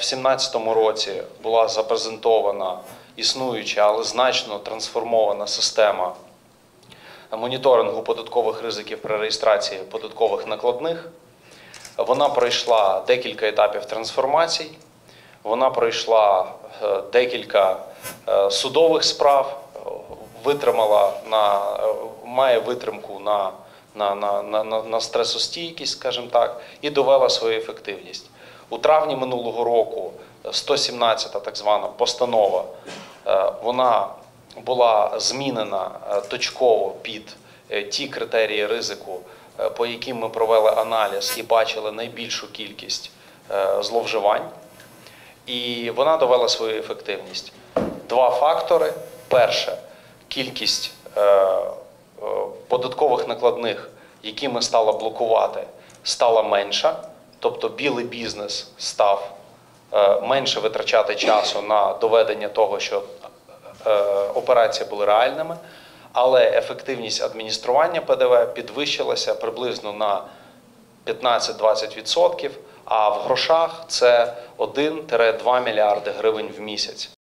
2017 році була запрезентована існуюча, але значно трансформована система моніторингу податкових ризиків при реєстрації податкових накладних. Вона пройшла декілька етапів трансформацій, вона пройшла декілька судових справ, має витримку на стресостійкість, скажімо так, і довела свою ефективність. У травні минулого року 117-та так звана постанова, вона була змінена точково під ті критерії ризику, по яким ми провели аналіз і бачили найбільшу кількість зловживань. І вона довела свою ефективність. Два фактори. Перше, кількість податкових накладних, які ми стали блокувати, стала менша. Тобто білий бізнес став менше витрачати часу на доведення того, що операції були реальними, але ефективність адміністрування ПДВ підвищилася приблизно на 15-20%, а в грошах це 1-2 мільярди гривень в місяць.